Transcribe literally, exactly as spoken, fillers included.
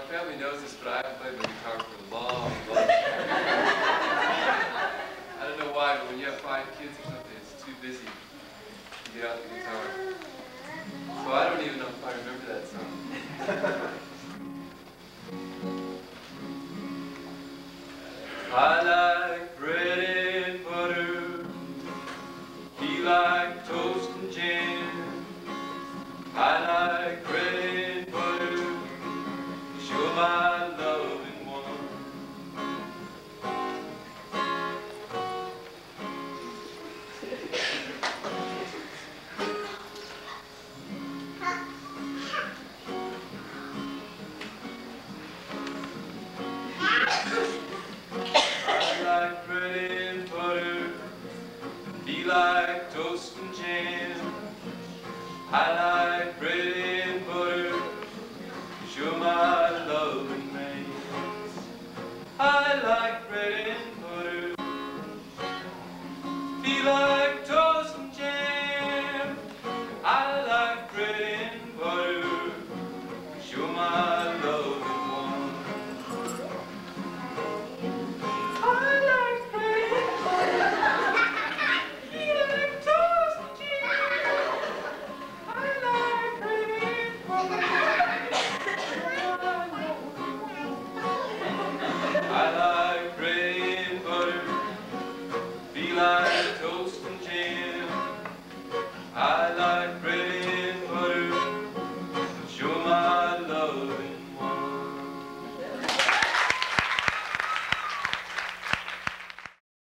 family knows this, but I haven't played the guitar for a long, long time. I don't know why, but when you have five kids or something, it's too busy to get out the guitar. So I don't even know if I remember that song. I like bread and butter. He liked toast and jam. I like bread and butter. Show my love in one. I like bread